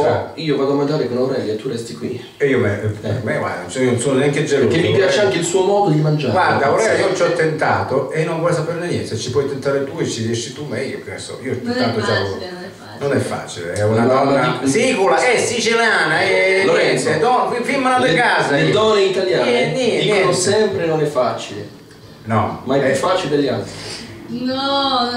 No, io vado a mangiare con Aurelia e tu resti qui. E io guarda, io non sono neanche geloso. Perché mi piace anche il suo modo di mangiare. Guarda, Aurelia, io ci ho tentato e non vuole saperne niente. Se ci puoi tentare tu e ci riesci tu, meglio. Che ne so, io tanto già. Non è facile, è una donna sicula, è siciliana, è Lorenzo, filmano da casa. Le donne italiane dicono sempre non è facile. No. Ma è più facile degli altri. No.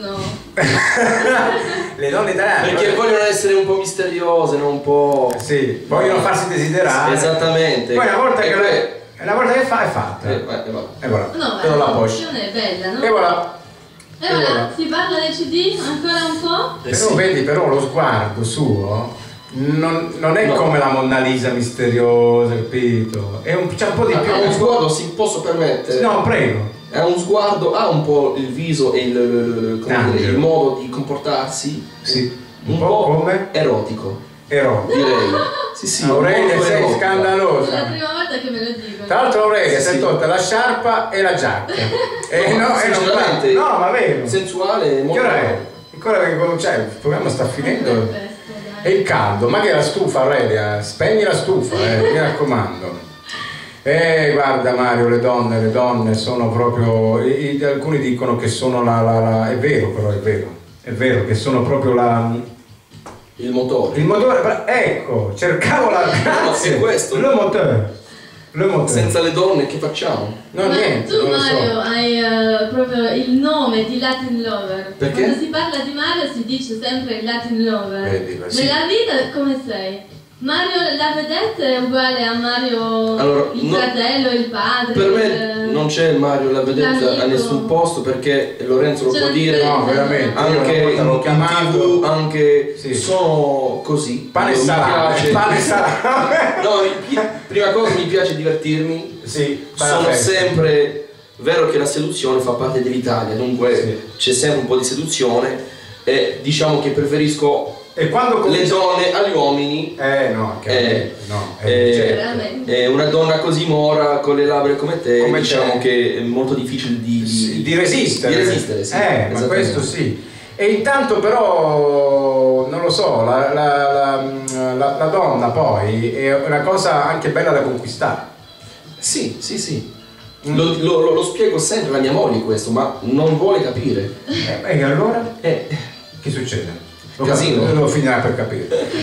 Le donne italiane. Perché vogliono essere un po' misteriose, non un po'. Sì, vogliono farsi desiderare. Esattamente. Poi una volta che fa è fatta. E voilà. No, Però la la poche. è bella, no? E voilà. E ora si parla del CD ancora un po'? Però vedi, però lo sguardo suo non è come la Monna Lisa misteriosa, capito? C'è un po' di più. Uno sguardo, si posso permettere? No, prego. È un sguardo, ha un po' il viso e il modo di comportarsi. Sì. Un po' come? Erotico. Erotico. Direi. Sì, Aurelia, sei erotica. scandalosa. È la prima volta che me lo dico. Tra l'altro Aurelia si è tolta la sciarpa e la giacca. Sinceramente, no, ma vero. Sensuale, molto. Che ora è? Ancora cioè, il programma sta finendo. È il caldo, ma che è la stufa, Aurelia? Spegni la stufa, mi raccomando. Guarda Mario, le donne sono proprio. Alcuni dicono che sono è vero, però è vero che sono proprio il motore. Il motore, ecco, cercavo la. Grazie, questo. Le motore. Senza le donne che facciamo? No, niente. Tu non lo Mario so. hai proprio il nome di Latin Lover. Perché? Quando si parla di Mario si dice sempre Latin Lover. Vedi, sì. Nella vita come sei? Mario la vedette è uguale a Mario Allora, il fratello, il padre. Per me non c'è Mario la vedetta a nessun posto, perché Lorenzo lo può dire. No, veramente. Anche in TV, anche sì. Sono così. Pane e salame. No, prima cosa mi piace divertirmi. Sì, sono sempre. Vero che la seduzione fa parte dell'Italia, dunque sì. C'è sempre un po' di seduzione e diciamo che preferisco le donne agli uomini. Una donna così mora con le labbra come te, diciamo che è molto difficile di resistere. Sì, ma questo sì. E intanto però non lo so, la donna poi è una cosa anche bella da conquistare. Sì. Lo spiego sempre alla mia moglie questo, ma non vuole capire. E allora? Che succede? Casino. Lo finirà per capire.